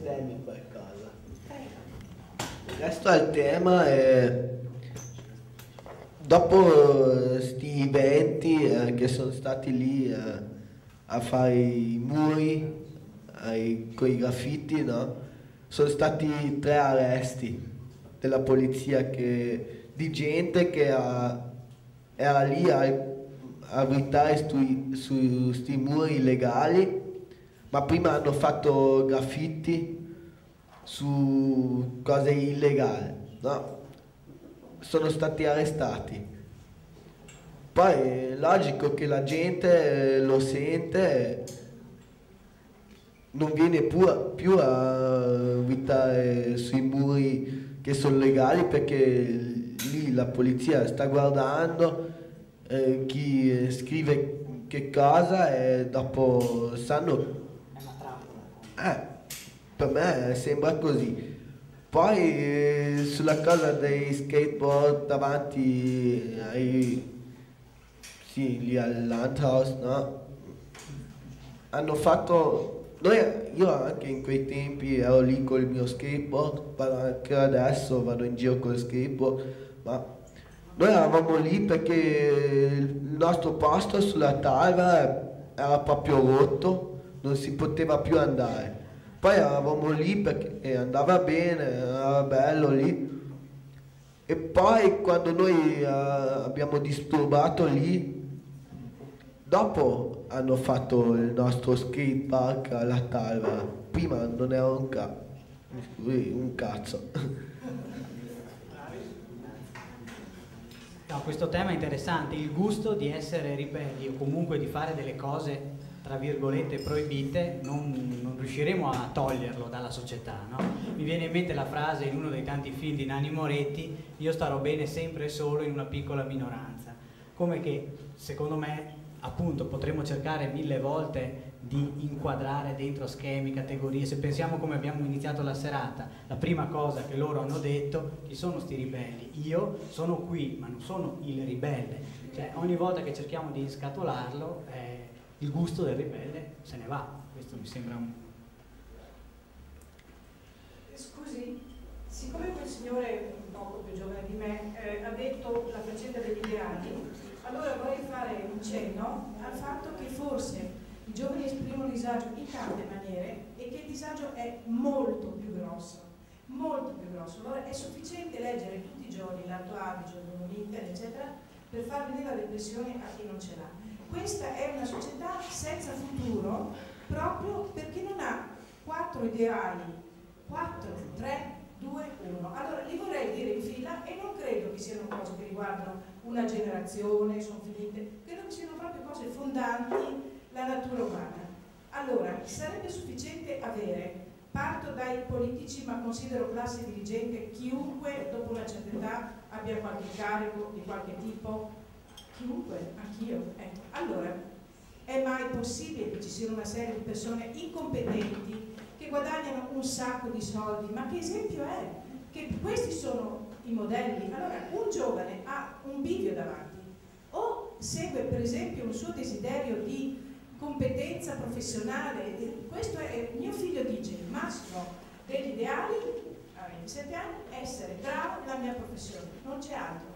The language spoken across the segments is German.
bestemmi qualcosa. Resto al tema e dopo sti eventi che sono stati lì a fare i muri con i graffiti, no? Sono stati 3 arresti della polizia di gente che era lì a gridare su sti muri illegali, ma prima hanno fatto graffiti su cose illegali, no? Sono stati arrestati. Poi è logico che la gente lo sente, non viene più a gridare sui muri che sono legali, perché lì la polizia sta guardando chi scrive che cosa e dopo sanno. È una trappola. Per me sembra così. Poi sulla cosa dei skateboard davanti lì all'Landhaus, no? Hanno fatto, io anche in quei tempi ero lì col mio skateboard, anche adesso vado in giro col skateboard, ma noi eravamo lì perché il nostro posto sulla Talva era proprio rotto, non si poteva più andare. Poi eravamo lì perché andava bene, era bello lì. E poi quando noi abbiamo disturbato lì, dopo hanno fatto il nostro skatepark alla Talva. Prima non era un cazzo. No, questo tema è interessante, il gusto di essere ribelli o comunque di fare delle cose tra virgolette proibite, non riusciremo a toglierlo dalla società, no? Mi viene in mente la frase in uno dei tanti film di Nanni Moretti: io starò bene sempre e solo in una piccola minoranza. Come che secondo me appunto potremmo cercare 1000 volte di inquadrare dentro schemi, categorie. Se pensiamo come abbiamo iniziato la serata, la prima cosa che loro hanno detto: chi sono sti ribelli? Io sono qui, ma non sono il ribelle. Cioè ogni volta che cerchiamo di scatolarlo il gusto del ribelle se ne va. Questo mi sembra un... Scusi, siccome quel signore un poco più giovane di me ha detto la faccenda degli ideali, allora vorrei fare un cenno al fatto che forse i giovani esprimono disagio in tante maniere e che il disagio è molto più grosso, molto più grosso. Allora è sufficiente leggere tutti i giorni l'Alto Adige, l'Inter, eccetera, per far venire la depressione a chi non ce l'ha. Questa è una società senza futuro proprio perché non ha 4 ideali, 4, 3, 2, 1. Allora li vorrei dire in fila e non credo che siano cose che riguardano una generazione, sono finite, credo che siano proprio cose fondanti la natura umana. Allora, sarebbe sufficiente avere, parto dai politici ma considero classe dirigente chiunque dopo una certa età abbia qualche carico di qualche tipo, chiunque, anch'io, ecco. Allora, è mai possibile che ci siano una serie di persone incompetenti che guadagnano un sacco di soldi? Ma che esempio è? Che questi sono i modelli. Allora, un giovane ha un bivio davanti, o segue per esempio un suo desiderio di competenza professionale. Questo è, mio figlio dice, il massimo degli ideali a 27 anni, essere bravo nella mia professione, non c'è altro.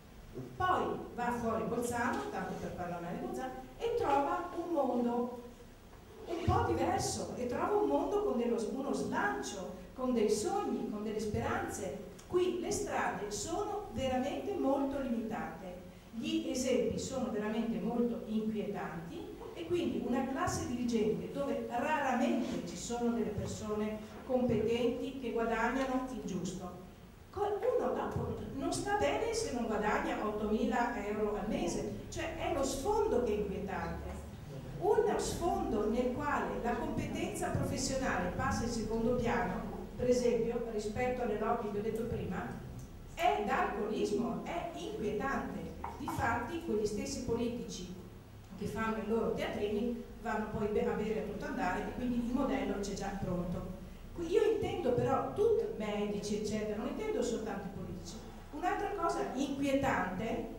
Poi va fuori Bolzano, tanto per parlare di Bolzano, e trova un mondo un po' diverso, e trova un mondo con uno slancio, con dei sogni, con delle speranze. Qui le strade sono veramente molto limitate, gli esempi sono veramente molto inquietanti, e quindi una classe dirigente dove raramente ci sono delle persone competenti che guadagnano il giusto. Uno dopo non sta bene se non guadagna 8.000 euro al mese, cioè è lo sfondo che è inquietante, uno sfondo nel quale la competenza professionale passa in secondo piano, per esempio rispetto alle lobby che ho detto prima, è d'alcolismo, è inquietante. Difatti quegli stessi politici che fanno i loro teatrini vanno poi a bere a tutto andare, e quindi il modello c'è già pronto. Io intendo però tutti medici eccetera, non intendo soltanto i politici. Un'altra cosa inquietante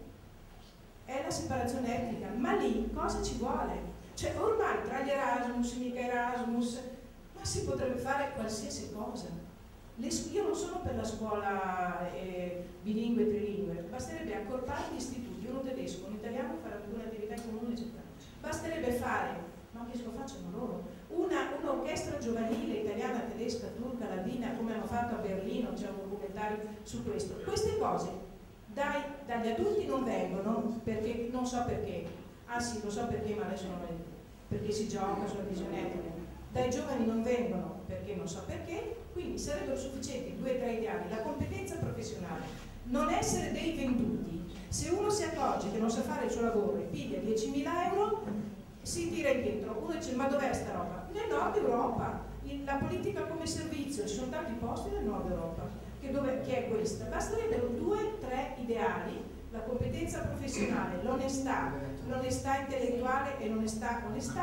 è la separazione etnica, ma lì cosa ci vuole? Cioè ormai tra gli Erasmus, mica Erasmus, ma si potrebbe fare qualsiasi cosa. Io non sono per la scuola bilingue e trilingue, basterebbe accorpare gli istituti, uno tedesco, un italiano, fare un'attività in comune, eccetera. Basterebbe fare, ma che lo facciano loro, un'orchestra giovanile italiana, tedesca, turca, ladina, come hanno fatto a Berlino, c'è un documentario su questo. Queste cose dagli adulti non vengono, perché non so perché, sì, lo so perché, ma adesso non lo dico, perché si gioca sulla visione etica. Dai giovani non vengono perché non so perché, quindi sarebbero sufficienti 2 o 3 ideali: la competenza professionale, non essere dei venduti. Se uno si accorge che non sa fare il suo lavoro e piglia 10.000 euro, si tira indietro. Uno dice: ma dov'è sta roba? Nel nord Europa, la politica come servizio, ci sono tanti posti nel nord Europa, che è questa. Basterebbero 2 o 3 ideali: la competenza professionale, l'onestà intellettuale e l'onestà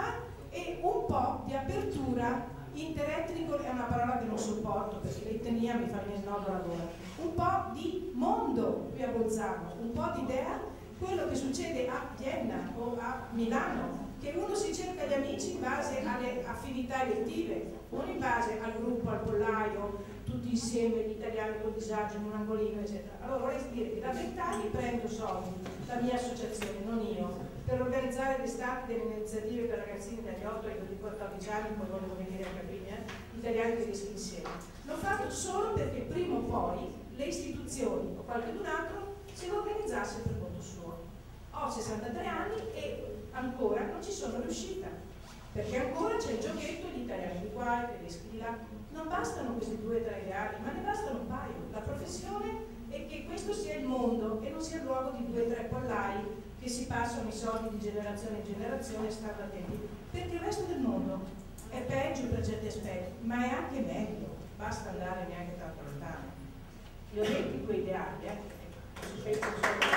e un po' di apertura interetnico, è una parola che non sopporto perché l'etnia mi fa venire il nodo alla gola, un po' di mondo qui a Bolzano, un po' di idea, quello che succede a Vienna o a Milano, che uno si cerca gli amici in base alle affinità elettive, non in base al gruppo, al pollaio, tutti insieme gli italiani col disagio in un angolino, eccetera. Allora vorrei dire che da 20 anni prendo soldi, la mia associazione, non io, per organizzare d'estate delle iniziative per ragazzini dagli 8 ai 14 anni, poi volevo venire a Capiglia, italiani e tedeschi insieme. L'ho fatto solo perché prima o poi le istituzioni o qualcun altro se lo organizzasse per conto suo. Ho 63 anni e ancora non ci sono riuscita, perché ancora c'è il giochetto, gli italiani di qua, i tedeschi di là. Non bastano questi 2 o 3 ideali, ma ne bastano un paio. La professione è che questo sia il mondo e non sia il luogo di 2 o 3 pollai che si passano i soldi di generazione in generazione e stanno attenti, perché il resto del mondo è peggio per certi aspetti, ma è anche meglio, basta andare neanche tanto lontano. Li ho detti 2 ideali, su questo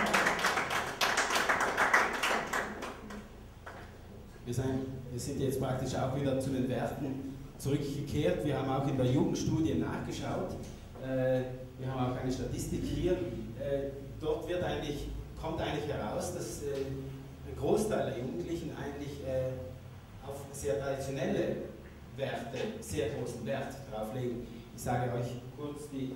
Wir sind jetzt praktisch auch wieder zu den Werten zurückgekehrt. Wir haben auch in der Jugendstudie nachgeschaut. Wir haben auch eine Statistik hier. Dort kommt eigentlich heraus, dass ein Großteil der Jugendlichen eigentlich auf sehr traditionelle Werte sehr großen Wert drauf legen. Ich sage euch kurz die.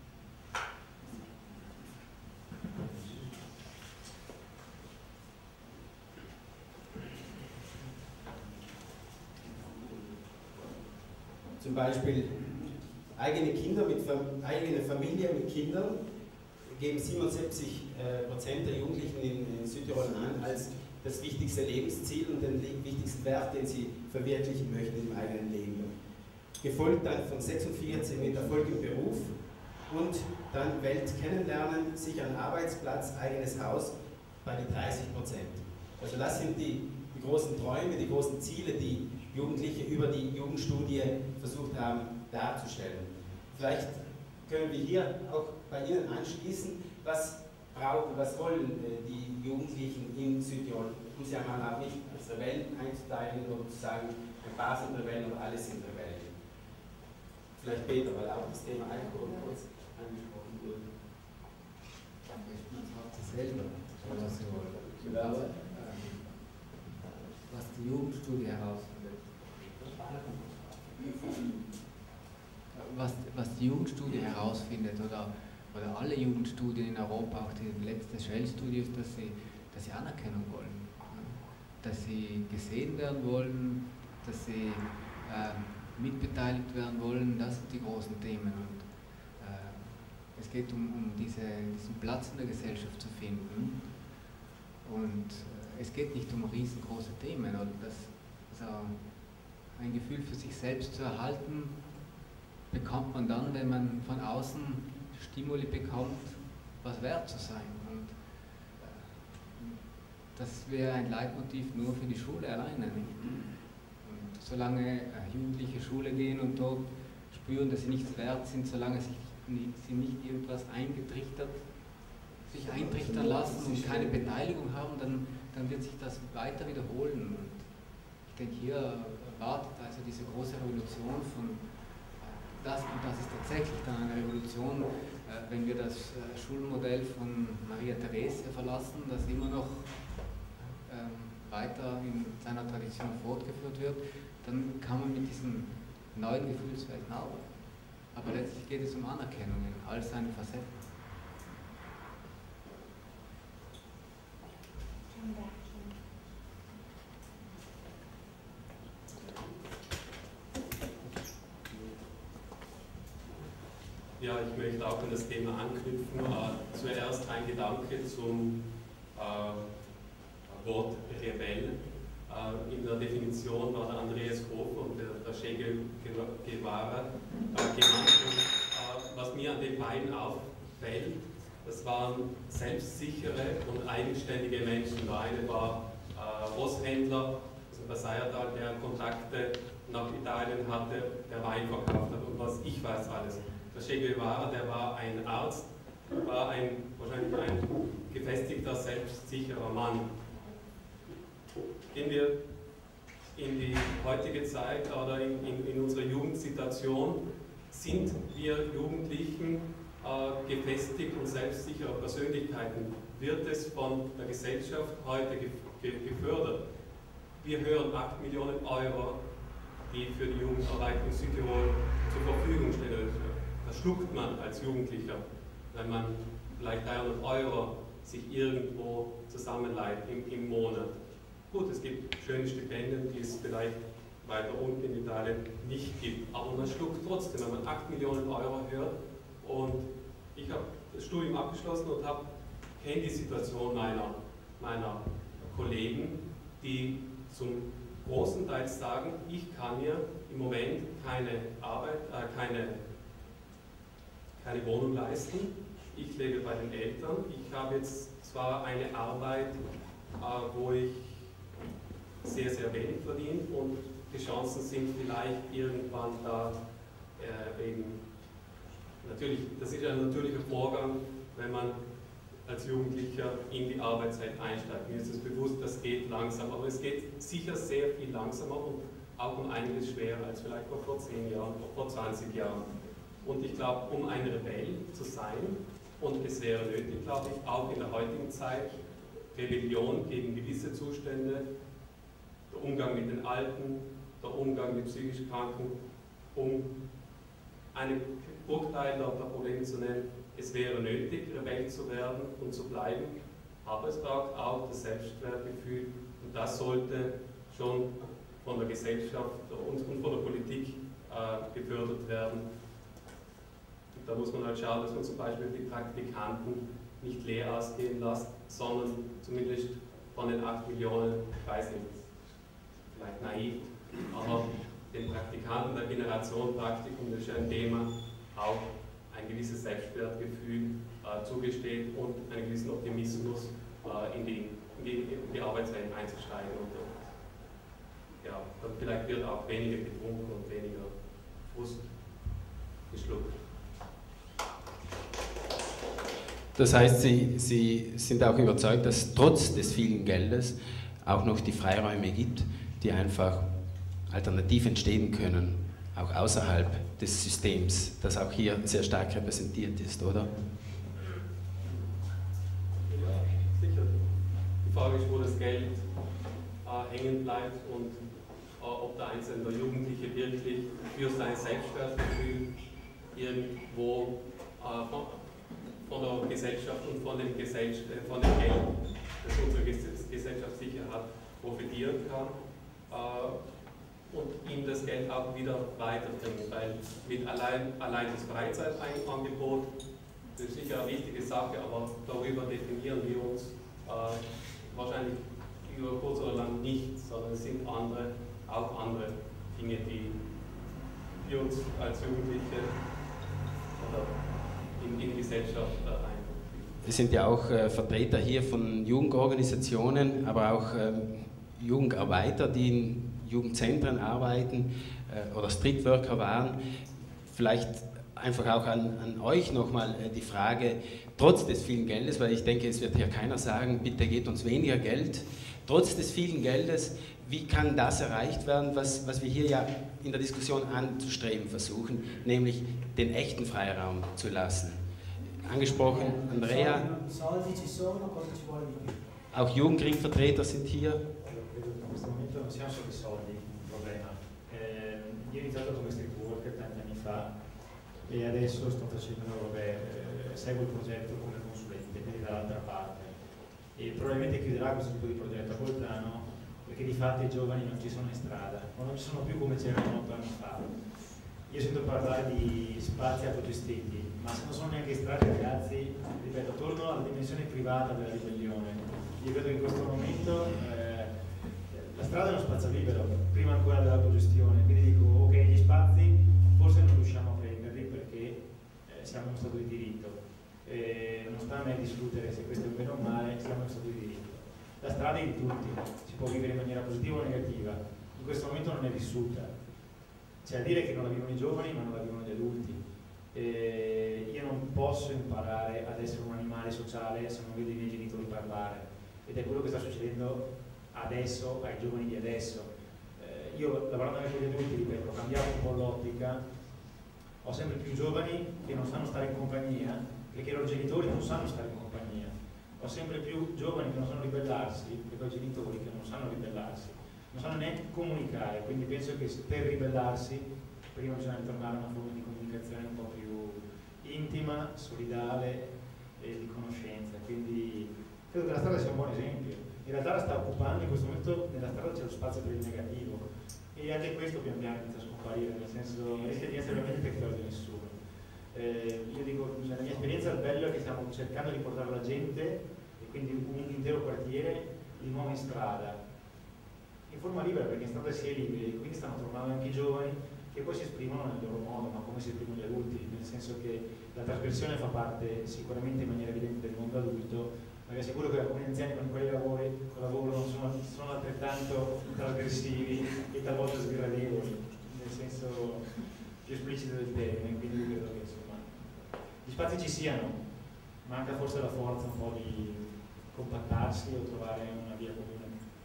Zum Beispiel eigene Kinder eigene Familie mit Kindern geben 77% der Jugendlichen in Südtirol an als das wichtigste Lebensziel und den wichtigsten Wert, den sie verwirklichen möchten im eigenen Leben. Gefolgt dann von 46 mit Erfolg im Beruf und dann Welt kennenlernen, sich einen Arbeitsplatz, eigenes Haus bei den 30%. Also das sind die großen Träume, die großen Ziele, die Jugendliche über die Jugendstudie versucht haben darzustellen. Vielleicht können wir hier auch bei Ihnen anschließen, was wollen die Jugendlichen in Südtirol, um sie einmal auch nicht als Rebellen einzuteilen oder zu sagen, ein paar sind Rebellen oder alle sind Rebellen. Vielleicht Peter, weil auch das Thema Alkohol kurz angesprochen wurde. Man sagt es selber, was die Jugendstudie herausfindet. Was die Jugendstudie herausfindet oder alle Jugendstudien in Europa, auch die letzte Shell-Studie, ist, dass sie Anerkennung wollen, dass sie gesehen werden wollen, dass sie mitbeteiligt werden wollen. Das sind die großen Themen. Und es geht um diesen Platz in der Gesellschaft zu finden. Und es geht nicht um riesengroße Themen, oder ein Gefühl für sich selbst zu erhalten, bekommt man dann, wenn man von außen Stimuli bekommt, was wert zu sein. Und das wäre ein Leitmotiv nur für die Schule alleine. Nicht? Und solange Jugendliche Schule gehen und dort spüren, dass sie nichts wert sind, solange sie nicht irgendwas sich eintrichtern lassen und keine Beteiligung haben, dann wird sich das weiter wiederholen. Und ich denke, hier wartet also diese große Revolution von das ist tatsächlich dann eine Revolution, wenn wir das Schulmodell von Maria Theresia verlassen, das immer noch weiter in seiner Tradition fortgeführt wird, dann kann man mit diesen neuen Gefühlswelten arbeiten. Aber letztlich geht es um Anerkennung in all seinen Facetten. Ja, ich möchte auch an das Thema anknüpfen. Zuerst ein Gedanke zum Wort Rebell. In der Definition war der Andreas Hofer und der Che Guevara genannt. Und was mir an den beiden auffällt, das waren selbstsichere und eigenständige Menschen. Der eine war Rosshändler, also der Sayertal, der Kontakte nach Italien hatte, der Wein verkauft hat und was ich weiß alles. Der Che Guevara, der war ein Arzt, war wahrscheinlich ein gefestigter, selbstsicherer Mann. Gehen wir in die heutige Zeit oder in unsere Jugendsituation, sind wir Jugendlichen gefestigt und selbstsichere Persönlichkeiten? Wird es von der Gesellschaft heute gefördert? Wir hören 8 Millionen Euro, die für die Jugendarbeit in Südtirol zur Verfügung stehen. Da schluckt man als Jugendlicher, wenn man vielleicht 300 Euro sich irgendwo zusammenleiht im Monat. Gut, es gibt schöne Stipendien, die es vielleicht weiter unten in Italien nicht gibt, aber man schluckt trotzdem, wenn man 8 Millionen Euro hört. Und ich habe das Studium abgeschlossen und kenne die Situation meiner Kollegen, die zum großen Teil sagen, ich kann mir im Moment keine Wohnung leisten. Ich lebe bei den Eltern. Ich habe jetzt zwar eine Arbeit, wo ich sehr, sehr wenig verdiene und die Chancen sind vielleicht irgendwann da eben, natürlich, das ist ein natürlicher Vorgang, wenn man als Jugendlicher in die Arbeitszeit einsteigt. Mir ist es bewusst, das geht langsam, aber es geht sicher sehr viel langsamer und auch um einiges schwerer als vielleicht vor 10 Jahren, vor 20 Jahren. Und ich glaube, um ein Rebell zu sein, und es wäre nötig, glaube ich, auch in der heutigen Zeit, Rebellion gegen gewisse Zustände, der Umgang mit den Alten, der Umgang mit psychisch Kranken, um einen Bruchteil der Probleme zu nennen. Es wäre nötig, Rebell zu werden und zu bleiben, aber es braucht auch das Selbstwertgefühl und das sollte schon von der Gesellschaft und von der Politik gefördert werden. Und da muss man halt schauen, dass man zum Beispiel die Praktikanten nicht leer ausgehen lässt, sondern zumindest von den 8 Millionen, ich weiß nicht, vielleicht naiv, aber den Praktikanten der Generation Praktikum, das ist ein Thema, auch ein gewisses Selbstwertgefühl zugesteht und einen gewissen Optimismus in die Arbeitswelt einzusteigen. Und ja, dann vielleicht wird auch weniger getrunken und weniger Frust geschluckt. Das heißt, Sie sind auch überzeugt, dass es trotz des vielen Geldes auch noch die Freiräume gibt, die einfach alternativ entstehen können, auch außerhalb des Systems, das auch hier sehr stark repräsentiert ist, oder? Ja, sicher. Die Frage ist, wo das Geld hängen bleibt und ob der einzelne Jugendliche wirklich für sein Selbstwertgefühl irgendwo von der Gesellschaft und von dem Geld, das unsere Gesellschaft sicher hat, profitieren kann und ihm das Geld auch wieder weiterbringen, weil mit allein das Freizeitangebot, das ist sicher eine wichtige Sache, aber darüber definieren wir uns wahrscheinlich über kurz oder lang nicht, sondern es sind auch andere Dinge, die für uns als Jugendliche oder in die Gesellschaft einbringen. Es sind ja auch Vertreter hier von Jugendorganisationen, aber auch Jugendarbeiter, die in Jugendzentren arbeiten oder Streetworker waren. Vielleicht einfach auch an euch nochmal die Frage, trotz des vielen Geldes, weil ich denke, es wird hier keiner sagen, bitte gebt uns weniger Geld, trotz des vielen Geldes, wie kann das erreicht werden, was wir hier ja in der Diskussion anzustreben versuchen, nämlich den echten Freiraum zu lassen. Angesprochen, Andrea, auch Jugendringvertreter sind hier. In questo momento non siamo solo i soldi il problema. Ieri iniziato come street worker tanti anni fa e adesso sto facendo, seguo il progetto come consulente, quindi dall'altra parte. E probabilmente chiuderà questo tipo di progetto a Bolzano perché di fatto i giovani non ci sono in strada, o non ci sono più come c'erano 8 anni fa. Io sento parlare di spazi autogestiti, ma se non sono neanche in strada, ragazzi, ripeto, torno alla dimensione privata della ribellione. Io credo che in questo momento la strada è uno spazio libero, prima ancora dell'autogestione, quindi dico, ok, gli spazi forse non riusciamo a prenderli perché siamo in uno stato di diritto. Non sta a me discutere se questo è un bene o male, siamo in uno stato di diritto. La strada è di tutti, si può vivere in maniera positiva o negativa, in questo momento non è vissuta. C'è a dire che non la vivono i giovani, ma non la vivono gli adulti. Io non posso imparare ad essere un animale sociale se non vedo i miei genitori parlare, ed è quello che sta succedendo adesso ai giovani di adesso. Io lavorando anche con gli adulti, ripeto, ho cambiato un po' l'ottica, ho sempre più giovani che non sanno stare in compagnia perché i loro genitori non sanno stare in compagnia, ho sempre più giovani che non sanno ribellarsi perché ho genitori che non sanno ribellarsi, non sanno neanche comunicare, quindi penso che per ribellarsi prima bisogna tornare a una forma di comunicazione un po' più intima, solidale e di conoscenza, quindi credo che la strada sia un buon esempio. In realtà la sta occupando, in questo momento nella strada c'è lo spazio per il negativo e anche questo pian piano inizia a scomparire, nel senso rischia di essere veramente territorio di nessuno. Io dico, nella mia esperienza il bello è che stiamo cercando di portare la gente, e quindi un intero quartiere, di nuovo in strada, in forma libera, perché in strada si è liberi, quindi stanno tornando anche i giovani che poi si esprimono nel loro modo, ma come si esprimono gli adulti, nel senso che la trasgressione fa parte sicuramente in maniera evidente del mondo adulto, ma vi assicuro che alcuni anziani con i quali lavoro sono altrettanto trasgressivi e talvolta sgradevoli, nel senso più esplicito del termine, quindi credo che insomma gli spazi ci siano, manca forse la forza un po' di compattarsi o trovare una via comune.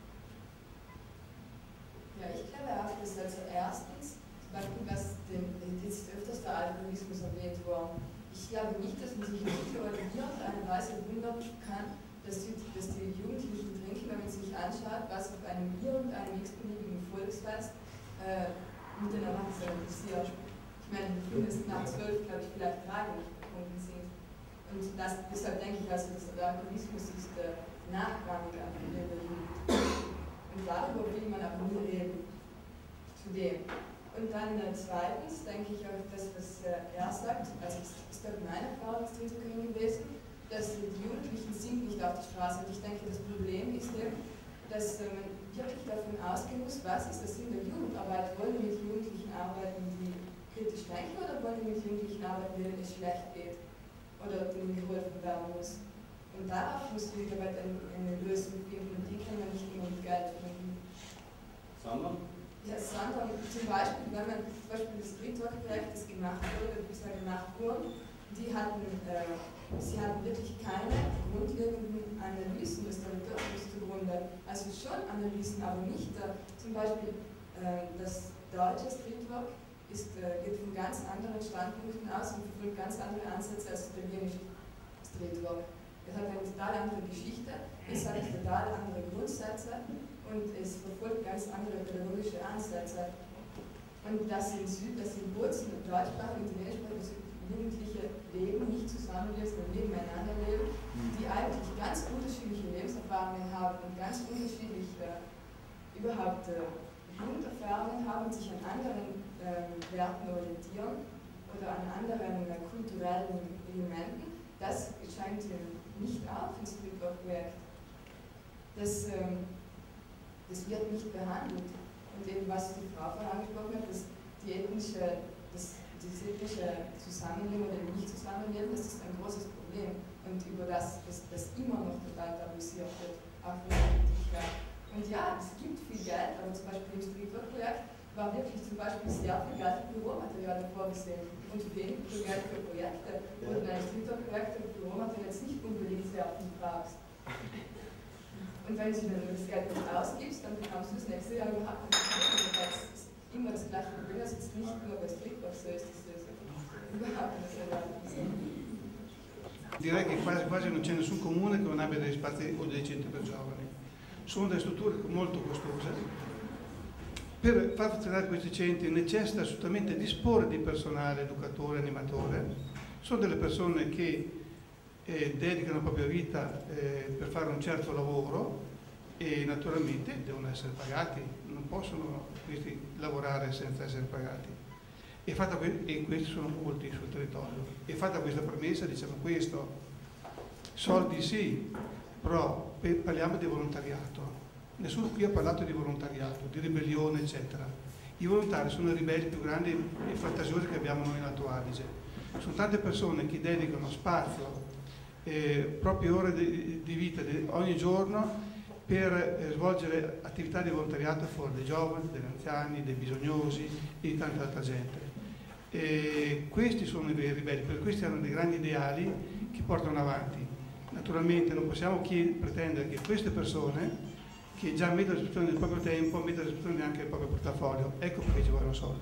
Ja, ich glaube auch, dass also erstens, zum Beispiel was jetzt öfters der Alkoholismus erwähnt war, ich glaube nicht, dass man sich in irgendeiner Weise wundern kann, dass die Jugendlichen trinken, wenn man sich anschaut, was auf einem Bier und einem x-beliebigen Volksfest mit den Erwachsenen passiert. Ich meine, die Kinder sind nach 12, glaube ich, vielleicht gerade nicht betrunken sind. Und deshalb denke ich, also, dass der Alkoholismus ist nachrangig an der Jugend. Und darüber will man aber nie reden. Zudem. Und dann zweitens denke ich auch, das, was er sagt, also das ist auch meine Erfahrung als Trinkerin gewesen, dass die Jugendlichen sind nicht auf der Straße. Und ich denke, das Problem ist eben, dass man wirklich davon ausgehen muss, was ist der Sinn der Jugendarbeit? Wollen wir mit Jugendlichen arbeiten, die kritisch denken, oder wollen wir mit Jugendlichen arbeiten, denen es schlecht geht oder denen geholfen werden muss? Und darauf muss die Arbeit eine Lösung finden, und die kann man nicht nur mit Geld finden. Sondern? Ja, sondern zum Beispiel, wenn man zum Beispiel das Streetwork-Projekt, das gemacht wurde, bisher gemacht wurde, sie hatten wirklich keine grundlegenden Analysen des Territoriums zugrunde. Also schon Analysen, aber nicht zum Beispiel das deutsche Streetwork geht von ganz anderen Standpunkten aus und verfolgt ganz andere Ansätze als das italienische Streetwork. Es hat eine total andere Geschichte, es hat total andere Grundsätze und es verfolgt ganz andere pädagogische Ansätze. Und das in Bozen und deutschsprachigen italienischsprachigen Jugendliche leben, nicht zusammenleben, sondern nebeneinander leben, die eigentlich ganz unterschiedliche Lebenserfahrungen haben und ganz unterschiedliche überhaupt Jugenderfahrungen haben, sich an anderen Werten orientieren oder an anderen kulturellen Elementen. Das scheint nicht auf im Streetwork-Projekt. Das wird nicht behandelt. Und eben, was die Frau vorhin angesprochen hat, dass das ethnische Zusammenleben oder Nicht-Zusammenleben, das ist ein großes Problem. Und über das immer noch total tabuisiert wird, auch von der Politik. Und ja, es gibt viel Geld, aber zum Beispiel im Streetwork-Projekt war wirklich zum Beispiel sehr viel Geld für Büromaterial vorgesehen und wenig Geld für Projekte. Und ein Streetwork-Projekt für Büromaterial jetzt nicht unbedingt sehr viel brauchst. Und wenn du dann das Geld nicht ausgibst, dann bekommst du das nächste Jahr überhaupt nicht. Das ist immer das gleiche Problem, das ist nicht nur bei Streetwork so ist, das ist überhaupt nicht so. Direi che quasi non c'è nessun comune che non abbia degli spazi o dei centri per giovani. Sono delle strutture molto costose Per far funzionare questi centri necessita assolutamente disporre di personale, educatore, animatore. Sono delle persone che dedicano la propria vita per fare un certo lavoro e naturalmente devono essere pagati, non possono questi lavorare senza essere pagati. E questi sono molti sul territorio. E fatta questa premessa diciamo questo: soldi sì, però parliamo di volontariato. Nessuno qui ha parlato di volontariato, di ribellione, eccetera. I volontari sono i ribelli più grandi e fantasiosi che abbiamo noi in Alto Adige. Sono tante persone che dedicano spazio, proprie ore di vita ogni giorno per svolgere attività di volontariato a favore dei giovani, degli anziani, dei bisognosi e di tanta altra gente. Questi sono i veri ribelli, perché questi hanno dei grandi ideali che portano avanti. Naturalmente non possiamo pretendere che queste persone, che già mettono a disposizione del proprio tempo, mettono a disposizione anche il proprio portafoglio. Ecco perché ci vogliono soldi.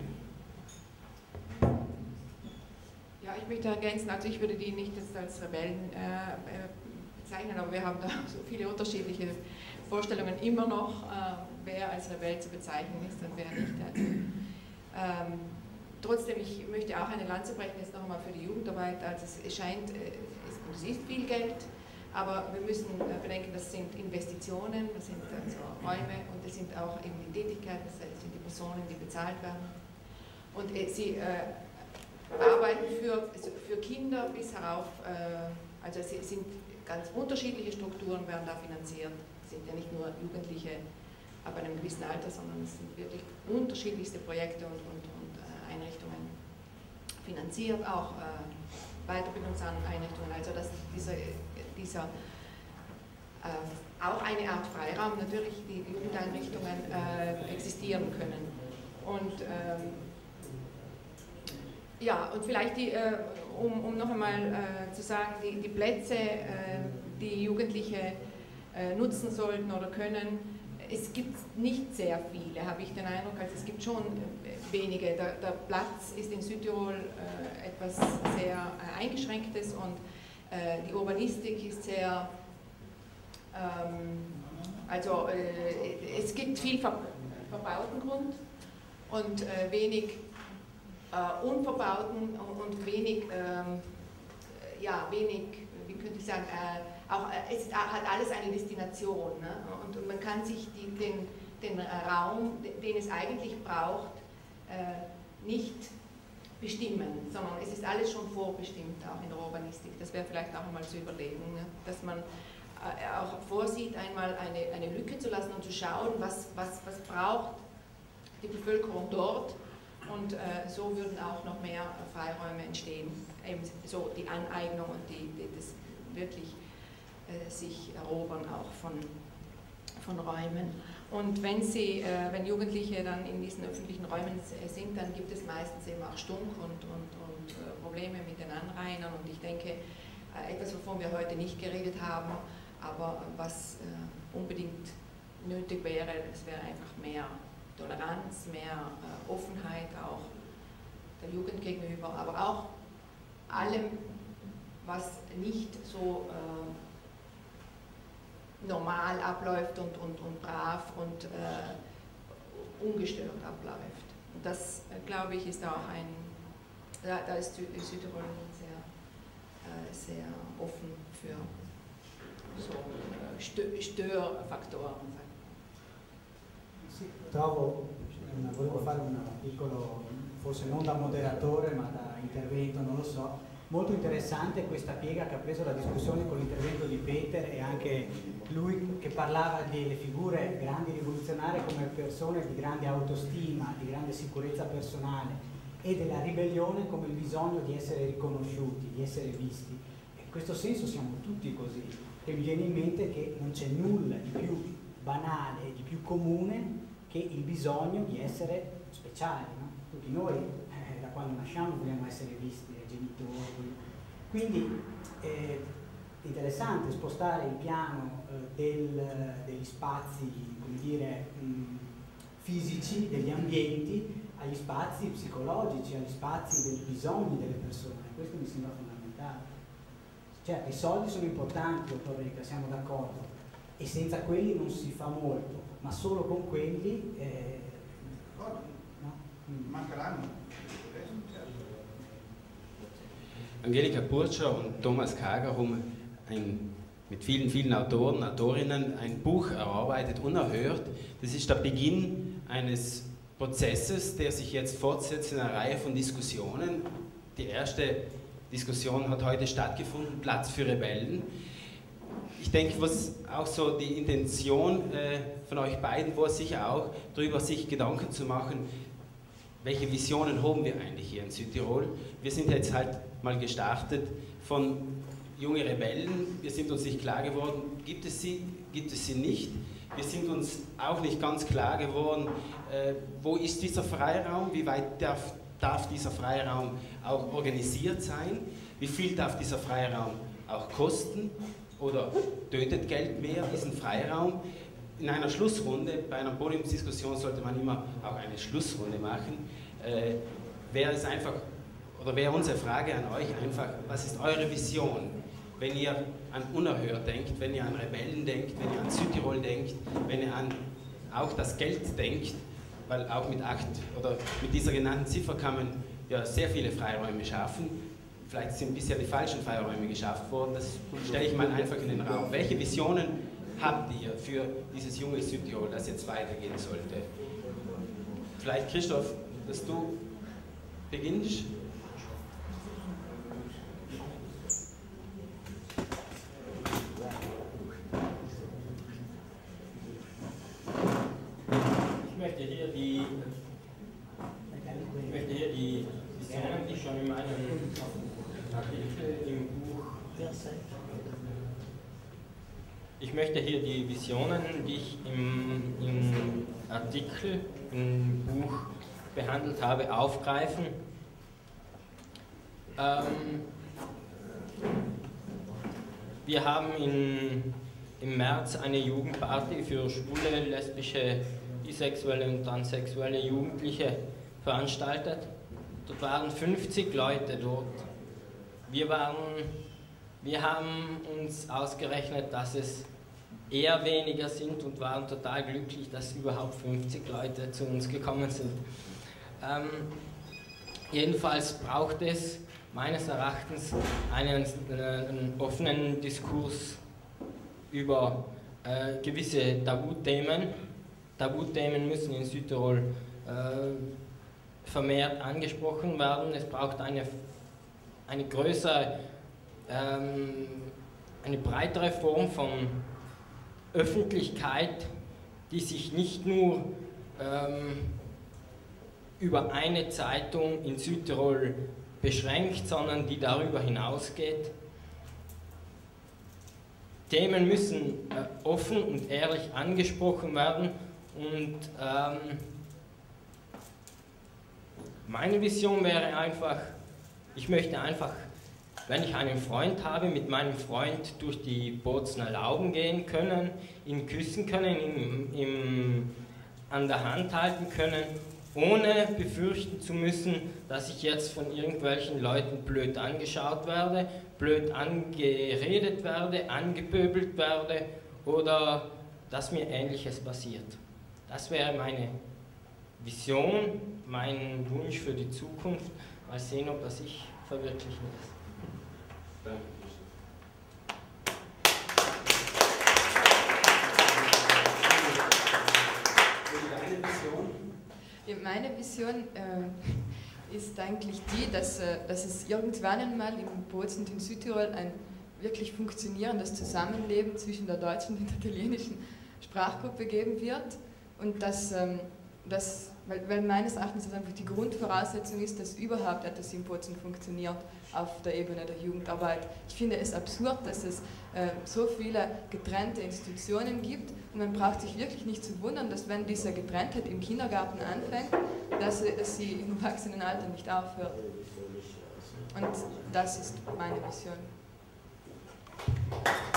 Ja, ich möchte ergänzen, also ich würde die nicht jetzt als Rebellen bezeichnen, aber wir haben da so viele unterschiedliche Vorstellungen immer noch, wer als Rebell zu bezeichnen ist und wer nicht. Also, trotzdem, ich möchte auch eine Lanze brechen, jetzt noch einmal für die Jugendarbeit. Also es scheint, es ist viel Geld, aber wir müssen bedenken, das sind Investitionen, das sind also Räume und das sind auch eben die Tätigkeiten, das sind die Personen, die bezahlt werden. Und sie arbeiten für Kinder bis herauf, also es sind ganz unterschiedliche Strukturen, werden da finanziert. Es sind ja nicht nur Jugendliche ab einem gewissen Alter, sondern es sind wirklich unterschiedlichste Projekte und Einrichtungen finanziert, auch Weiterbildungseinrichtungen, also dass dieser auch eine Art Freiraum, natürlich die Jugendeinrichtungen existieren können. Und ja, und vielleicht um noch einmal zu sagen, die Plätze, die Jugendliche nutzen sollten oder können, es gibt nicht sehr viele, habe ich den Eindruck, also es gibt schon wenige. Der Platz ist in Südtirol etwas sehr Eingeschränktes und die Urbanistik ist sehr, also es gibt viel verbauten Grund und wenig unverbauten und wenig, ja, wenig, wie könnte ich sagen, auch, es hat alles eine Destination, ne? Und man kann sich den Raum, den es eigentlich braucht, nicht bestimmen, sondern es ist alles schon vorbestimmt, auch in der Urbanistik. Das wäre vielleicht auch einmal zu überlegen, ne? Dass man auch vorsieht, einmal eine Lücke zu lassen und zu schauen, was braucht die Bevölkerung dort. Und so würden auch noch mehr Freiräume entstehen, eben so die Aneignung und das wirklich sich erobern auch von Räumen. Und wenn Jugendliche dann in diesen öffentlichen Räumen sind, dann gibt es meistens eben auch Stunk und Probleme mit den Anrainern. Und ich denke, etwas, wovon wir heute nicht geredet haben, aber was unbedingt nötig wäre, es wäre einfach mehr Toleranz, mehr Offenheit auch der Jugend gegenüber, aber auch allem, was nicht so normal abläuft und brav und ungestört abläuft. Und das, glaube ich, ist auch da ist Südtirol sehr offen für so Störfaktoren. Sì, volevo fare un piccolo, forse non da moderatore ma da intervento, non lo so, molto interessante questa piega che ha preso la discussione con l'intervento di Peter e anche lui che parlava delle figure grandi rivoluzionarie come persone di grande autostima, di grande sicurezza personale e della ribellione come il bisogno di essere riconosciuti, di essere visti. E in questo senso siamo tutti così. E mi viene in mente che non c'è nulla di più banale e di più comune che il bisogno di essere speciali, no? Tutti noi da quando nasciamo vogliamo essere visti dai genitori, quindi è interessante spostare il piano degli spazi, come dire, fisici, degli ambienti, agli spazi psicologici, agli spazi dei bisogni delle persone. Questo mi sembra fondamentale. Certo, i soldi sono importanti, dottor Rica, siamo d'accordo, e senza quelli non si fa molto, ma solo con quelli Manca l'anno. Angelika Burtscher und Thomas Kager haben mit vielen, vielen Autoren, Autorinnen ein Buch erarbeitet, Unerhört. Das ist der Beginn eines Prozesses, der sich jetzt fortsetzt in einer Reihe von Diskussionen. Die erste Diskussion hat heute stattgefunden, Platz für Rebellen. Ich denke, was auch so die Intention von euch beiden war, sicher auch, darüber sich Gedanken zu machen, welche Visionen haben wir eigentlich hier in Südtirol. Wir sind jetzt halt mal gestartet von junge Rebellen, wir sind uns nicht klar geworden, gibt es sie nicht. Wir sind uns auch nicht ganz klar geworden, wo ist dieser Freiraum, wie weit darf dieser Freiraum auch organisiert sein, wie viel darf dieser Freiraum auch kosten oder tötet Geld mehr diesen Freiraum. In einer Schlussrunde, bei einer Podiumsdiskussion sollte man immer auch eine Schlussrunde machen. Wäre unsere Frage an euch einfach, was ist eure Vision, wenn ihr an Unerhört denkt, wenn ihr an Rebellen denkt, wenn ihr an Südtirol denkt, wenn ihr an auch das Geld denkt, weil auch mit dieser genannten Ziffer kann man ja sehr viele Freiräume schaffen. Vielleicht sind bisher die falschen Freiräume geschafft worden, das stelle ich mal einfach in den Raum. Welche Visionen habt ihr für dieses junge Südtirol, das jetzt weitergehen sollte? Vielleicht Christoph, dass du beginnst? Ich möchte hier die Visionen, die schon in meinem Artikel im Buch. Ich möchte hier die Visionen, die ich im Artikel im Buch behandelt habe, aufgreifen. Wir haben im März eine Jugendparty für schwule, lesbische, bisexuelle und transsexuelle Jugendliche veranstaltet. Dort waren 50 Leute dort. Wir haben uns ausgerechnet, dass es eher weniger sind und waren total glücklich, dass überhaupt 50 Leute zu uns gekommen sind. Jedenfalls braucht es meines Erachtens einen offenen Diskurs über gewisse Tabuthemen. Tabuthemen müssen in Südtirol vermehrt angesprochen werden. Es braucht eine größere, eine breitere Form von Öffentlichkeit, die sich nicht nur über eine Zeitung in Südtirol beschränkt, sondern die darüber hinausgeht. Themen müssen offen und ehrlich angesprochen werden und meine Vision wäre einfach, ich möchte einfach, wenn ich einen Freund habe, mit meinem Freund durch die Bozner Lauben gehen können, ihn küssen können, ihn an der Hand halten können, ohne befürchten zu müssen, dass ich jetzt von irgendwelchen Leuten blöd angeschaut werde, blöd angeredet werde, angepöbelt werde oder dass mir Ähnliches passiert. Das wäre meine Vision, mein Wunsch für die Zukunft. Mal sehen, ob das sich verwirklichen lässt. Danke. Deine Vision? Ja, meine Vision ist eigentlich die, dass es irgendwann einmal in Bozen und in Südtirol ein wirklich funktionierendes Zusammenleben zwischen der deutschen und der italienischen Sprachgruppe geben wird und weil meines Erachtens das einfach die Grundvoraussetzung ist, dass überhaupt etwas in Bozen funktioniert auf der Ebene der Jugendarbeit. Ich finde es absurd, dass es so viele getrennte Institutionen gibt und man braucht sich wirklich nicht zu wundern, dass wenn diese Getrenntheit im Kindergarten anfängt, dass sie im Erwachsenenalter nicht aufhört. Und das ist meine Vision.